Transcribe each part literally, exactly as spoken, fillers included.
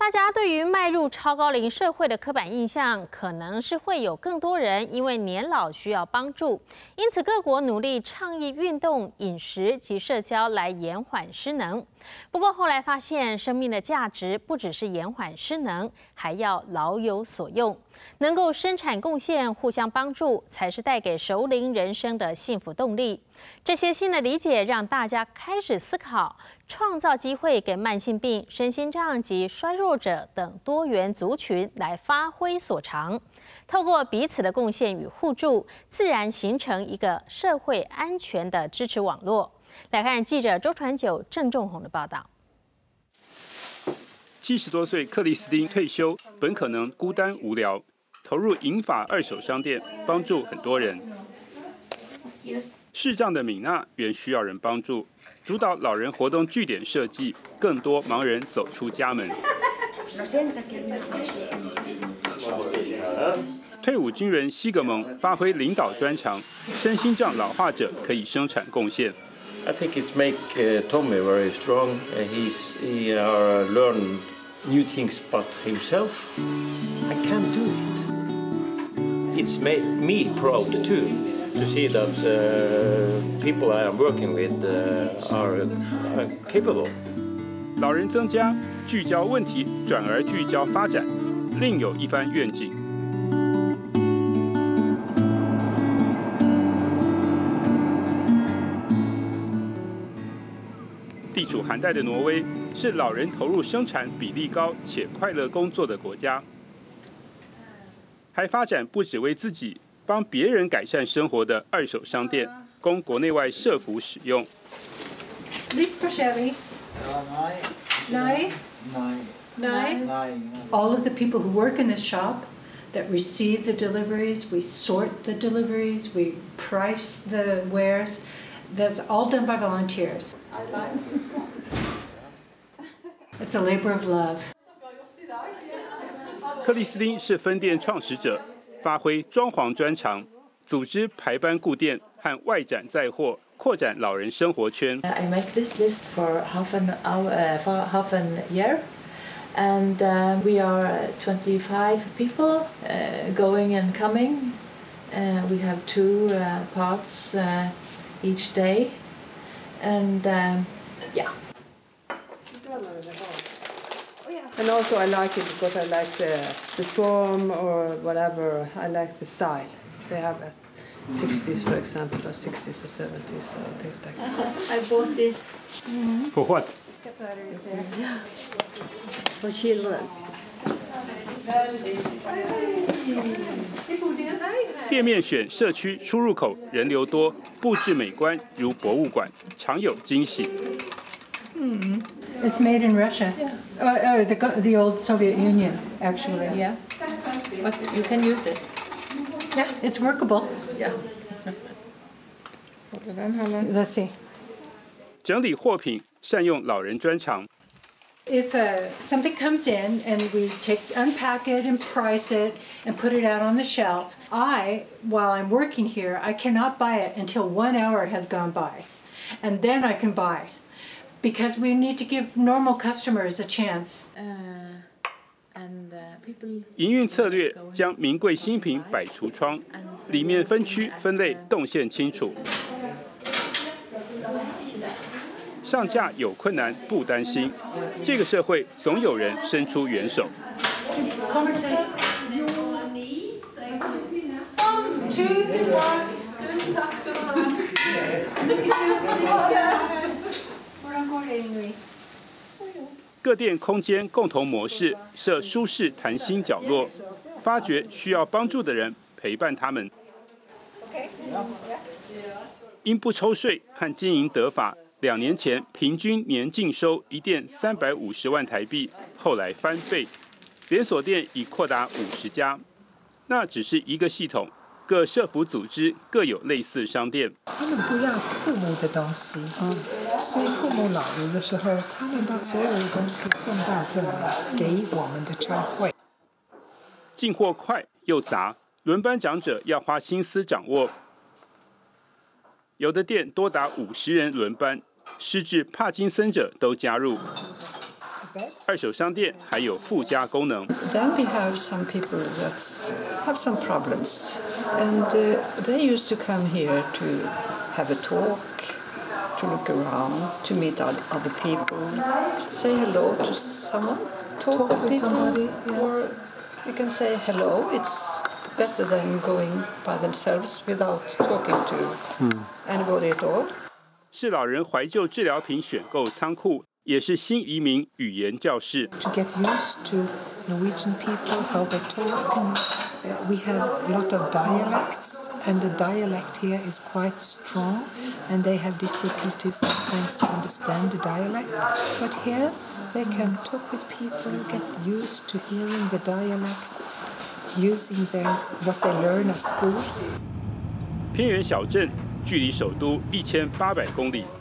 大家对于迈入超高龄社会的刻板印象，可能是会有更多人因为年老需要帮助，因此各国努力倡议运动、饮食及社交来延缓失能。不过后来发现，生命的价值不只是延缓失能，还要老有所用，能够生产贡献、互相帮助，才是带给熟龄人生的幸福动力。这些新的理解让大家开始思考，创造机会给慢性病、身心障及衰弱者等多元族群来发挥所长，透过彼此的贡献与互助，自然形成一个社会安全的支持网络。来看记者周传九、郑仲宏的报道。 七十多岁克里斯汀退休，本可能孤单无聊，投入银发二手商店，帮助很多人。视障的米娜原需要人帮助，主导老人活动据点设计，更多盲人走出家门。退伍军人西格蒙发挥领导专长，身心障老化者可以生产贡献。 I think it's make uh, Tommy very strong. Uh, he's he uh, learn new things about himself. I can't do it. It's made me proud too to see that uh, people I am working with uh, are, are capable. 老人增加，聚焦问题，转而聚焦发展，另有一番愿景。地处寒带的挪威是老人投入生产比例高且快乐工作的国家，还发展不只为自己，帮别人改善生活的二手商店，供国内外社福使用。 All of the people who work in the shop that receive the deliveries, we sort the deliveries, we price the wares. That's all done by volunteers. It's a labor of love. 克里斯汀是分店创始者，发挥装潢专长，组织排班固店和外展载货，扩展老人生活圈。 I make this list for half an hour, uh, for half an year, and uh, we are twenty-five people uh, going and coming. Uh, we have two uh, parts uh, each day, and um, yeah. And also I like it because I like the, the form or whatever, I like the style. They have a sixties, for example, or sixties or seventies, or things like that. I bought this. Mm-hmm. For what? Step ladder is there. Yeah. It's for children. 店面选社区出入口，人流多，布置美观，如博物馆，常有惊喜。 Mm. It's made in Russia, yeah. uh, uh, the, the old Soviet Union, actually. Yeah, but you can use it. Yeah, it's workable. Yeah. Let's see. 整理货品，善用老人专长。 If uh, something comes in and we take, unpack it and price it and put it out on the shelf, I, while I'm working here, I cannot buy it until one hour has gone by. And then I can buy. Because we need to give normal customers a chance. Uh, and, uh, people 营运策略将名贵新品摆橱窗，里面分区分类，动线清楚。上架有困难不担心，这个社会总有人伸出援手。各店空间共同模式，设舒适弹性角落，发掘需要帮助的人，陪伴他们。因不抽税和经营得法，两年前平均年净收一店三百五十万台币，后来翻倍，连锁店已扩达五十家。那只是一个系统，各社福组织各有类似商店。 他们不要父母的东西，嗯，所以父母老了的时候，他们把所有的东西送到这里给我们的教会。 进货快又杂，轮班长者要花心思掌握。有的店多达五十人轮班，失智帕金森者都加入。 二手商店还有附加功能。 Then we have some people that have some problems, and uh, they used to come here to have a talk, to look around, to meet other people, say hello to someone, talk, talk with, with people, somebody, yes. Or you can say hello. It's better than going by themselves without talking to anybody at all. 是老人怀旧治疗品选购仓库，也是新移民语言教室。 To get used to Norwegian people, how they talk, and uh, we have a lot of dialects, and the dialect here is quite strong, and they have difficulties sometimes to understand the dialect. But here they can talk with people, get used to hearing the dialect, using their what they learn at school. 偏远小镇距离首都一千八百公里。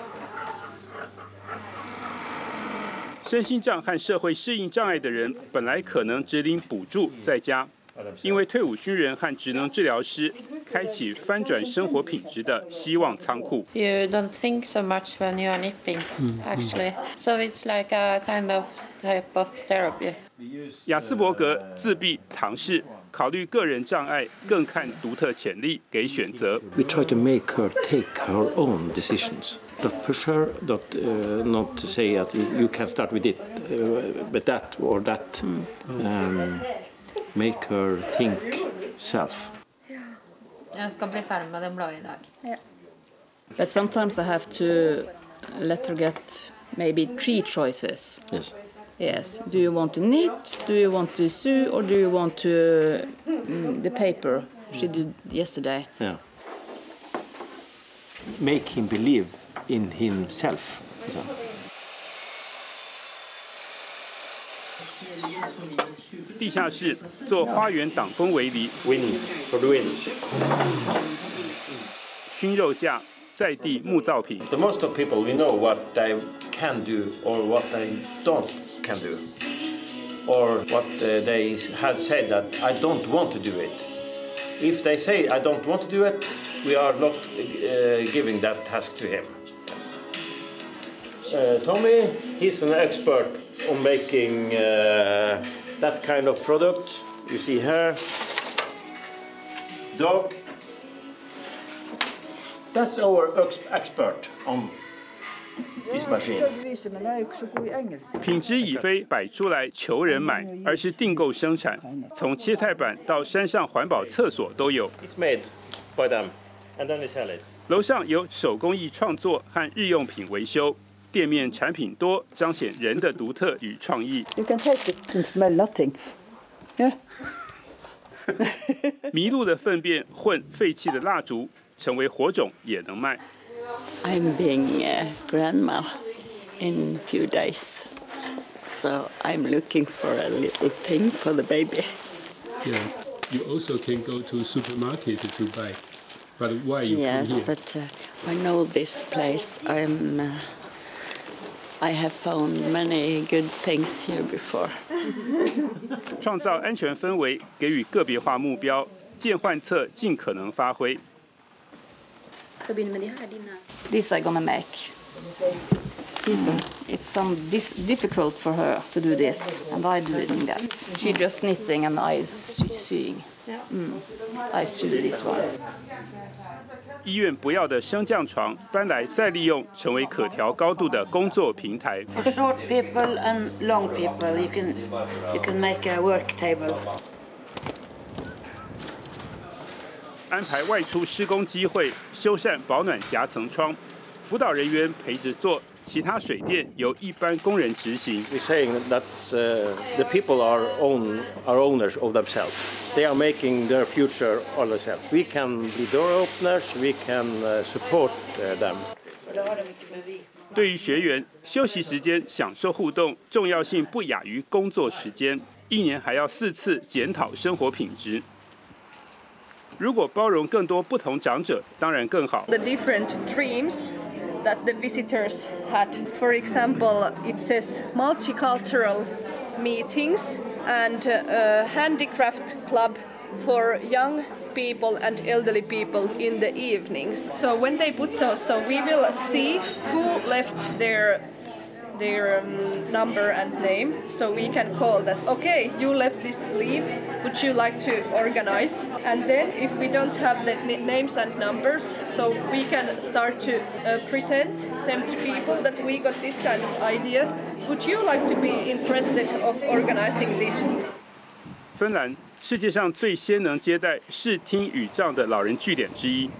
身心障和社会适应障碍的人本来可能只领补助在家，因为退伍军人和职能治疗师开启翻转生活品质的希望仓库。 You don't think so much when you are nipping, actually. So it's like a kind of type of therapy. 亚斯伯格、自闭、唐氏，考虑个人障碍，更看独特潜力给选择。 We try to make her take her own decisions. Not push her, not uh, not say that you, you can start with it, uh, but that or that. Um, make her think self. Jag ska bli färdig med den bra idag. But sometimes I have to let her get maybe three choices. Yes. Yes. Do you want to knit? Do you want to sew? Or do you want to mm, the paper she did yesterday? Yeah. Make him believe in himself. So. 地下室做花园挡风围篱 ，Wind for the wind. 熏肉架在地木造品。 The most of people we know what they can do or what they don't can do, or what uh, they have said that I don't want to do it. If they say I don't want to do it, we are not uh, giving that task to him. Yes. Uh, Tommy, he's an expert on making uh, that kind of product. You see here, dog. That's our expert on this machine. 品质已非摆出来求人买，而是订购生产。从切菜板到山上环保厕所都有。 It's made by them, and then they sell it. 楼上有手工艺创作和日用品维修，店面产品多，彰显人的独特与创意。 You can taste it and smell nothing. Yeah. 麋鹿的粪便混废弃的蜡烛。 成为火种也能卖。 I'm being a grandma in a few days, so I'm looking for a little thing for the baby. Yeah, you also can go to supermarket to buy, but why you Yes, come here? but uh, I know this place. I'm. Uh, I have found many good things here before. 创造安全氛围，给予个别化目标，见换策尽可能发挥。 This I'm gonna make. Mm. It's some this difficult for her to do this, and I do that. She just knitting and I sewing. Mm. I sew this one. 医院不要的升降床搬来再利用，成为可调高度的工作平台。 For short people and long people, you can you can make a work table. 安排外出施工机会，修缮保暖夹层窗，辅导人员陪着做，其他水电由一般工人执行。 We're saying that uh, the people are own are owners of themselves. They are making their future all themselves. We can be door openers. We can uh, support uh, them. 对于学员，休息时间享受互动，重要性不亚于工作时间。一年还要四次检讨生活品质。 如果包容更多不同长者，当然更好。 The different dreams that the visitors had. For example, it says multicultural meetings and a handicraft club for young people and elderly people in the evenings. So when they put those, so we will see who left their their um, number and name, so we can call that, okay, you left this leave, would you like to organize? And then if we don't have the names and numbers, so we can start to uh, present them to people that we got this kind of idea. Would you like to be interested of organizing this? 芬兰，世界上最先能接待视听语障的老人据点之一。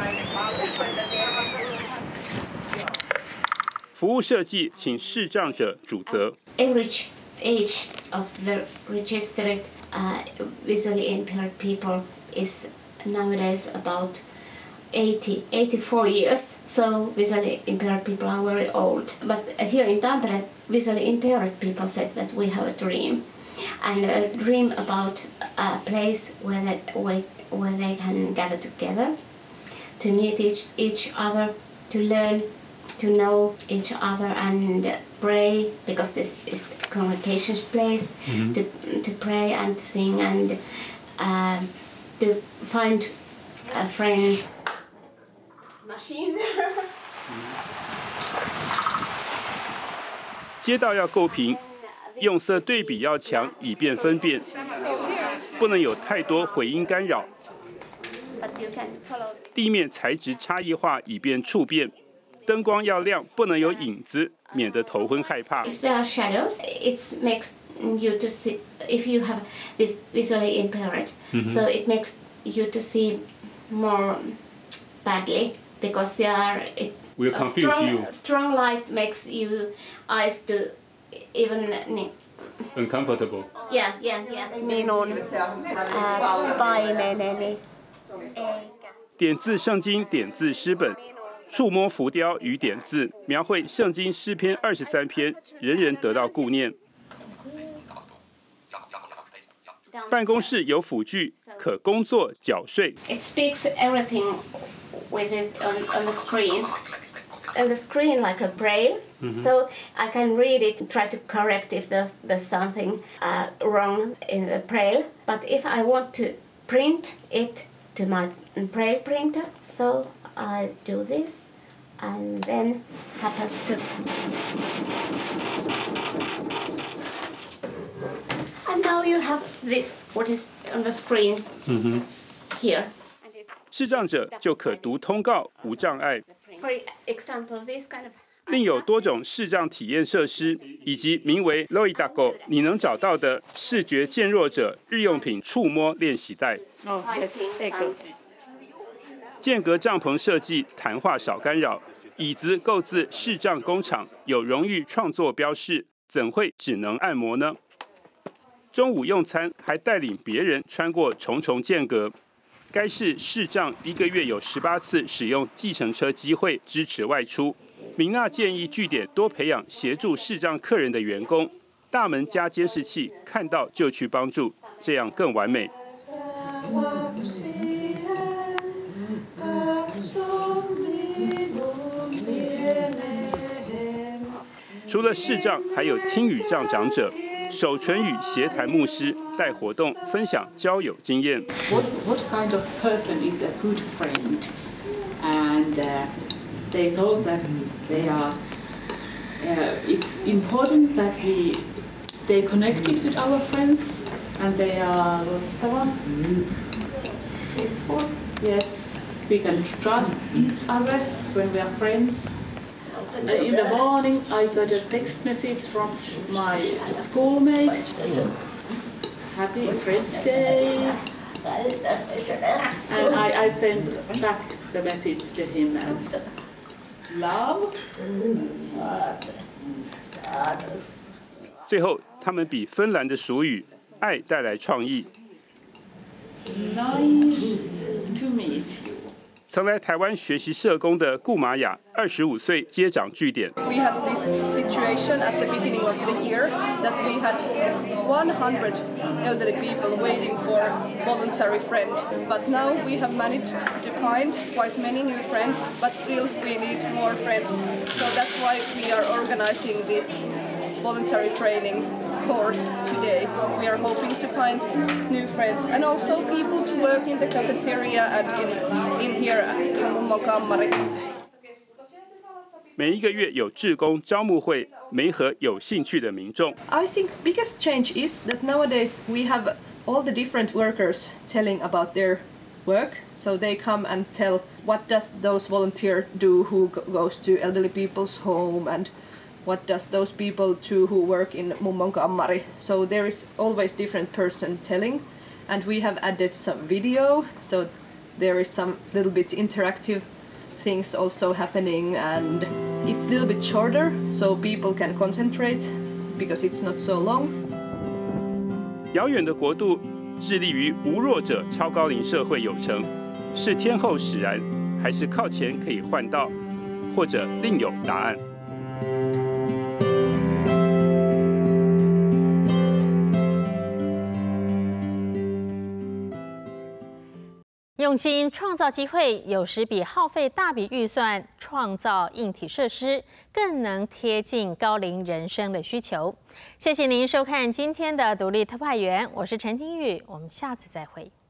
服务设计请视障者主责。 Average age of the registered uh, visually impaired people is nowadays about eighty, eighty-four years. So visually impaired people are very old. But here in Tampere, visually impaired people said that we have a dream, and a dream about a place where they, where they can gather together, to meet each, each other, to learn, to know each other and pray, because this is a congregation's place, mm-hmm. to, to pray and sing and uh, to find uh, friends. Machine. 街道要够平，用色对比要强，以便分辨，不能有太多回音干扰。地面材质差异化，以便触辨。灯光要亮，不能有影子，免得头昏害怕。 If there are shadows, it makes you to see. If you have vis visually impaired, mm-hmm. so it makes you to see more badly because there are. It, Will confuse strong, you. Strong light makes you eyes to even. Uncomfortable. Yeah, yeah, yeah. Minun paimeneni. 点字圣经点字诗本。 触摸浮雕与点字，描绘圣经诗篇二十三篇，人人得到顾念。办公室有辅具，可工作缴税。 It speaks everything with it on, on the screen. On the screen like a braille, mm-hmm. so I can read it, try to correct if there's, there's something uh, wrong in the braille. But if I want to print it to my braille printer, so I do this, and then happens to. And now you have this, what is on the screen here. 视障者就可读通告，无障碍。 For example, this kind of. 另有多种视障体验设施，以及名为 Loidago 你能找到的视觉健弱者日用品触摸练习带。 哦，这个。 间隔帐篷设计，谈话少干扰。椅子购自视障工厂，有荣誉创作标示，怎会只能按摩呢？中午用餐还带领别人穿过重重间隔。该市视障一个月有十八次使用计程车机会支持外出。明娜建议据点多培养协助视障客人的员工，大门加监视器，看到就去帮助，这样更完美。 除了视障，还有听语障长者、手唇语协谈牧师带活动分享交友经验。 What what kind of person is a good friend? And uh, they told that they are. Uh, it's important that we stay connected with our friends, and they are. Yes, we can trust each other when we are friends. In the morning, I got a text message from my schoolmate. Happy Friends Day. And I, I sent back the message to him and love. 最后，他们比芬兰的俗语“爱”带来创意。 Nice to meet you. 曾来台湾学习社工的顾玛雅，二十五岁接掌据点。 We had this situation at the beginning of the year that we had one hundred elderly people waiting for voluntary friend, but now we have managed to find quite many new friends, but still we need more friends. So that's why we are organizing this voluntary training course today. We are hoping to find new friends and also people to work in the cafeteria and in, in here in Mummon Kammari. 每一个月有志工招募会，媒合有兴趣的民众。 I think biggest change is that nowadays we have all the different workers telling about their work. So they come and tell what does those volunteers do who goes to elderly people's home and what does those people do who work in Mummon Kammari. So there is always different person telling, and we have added some video, so there is some little bit interactive things also happening, and it's a little bit shorter so people can concentrate because it's not so long. 遥远的国度致力于无弱者超高龄社会有成，是天后使然，还是靠钱可以换到，或者另有答案？ 用心创造机会，有时比耗费大笔预算创造硬体设施更能贴近高龄人生的需求。谢谢您收看今天的独立特派员，我是陈庭宇，我们下次再会。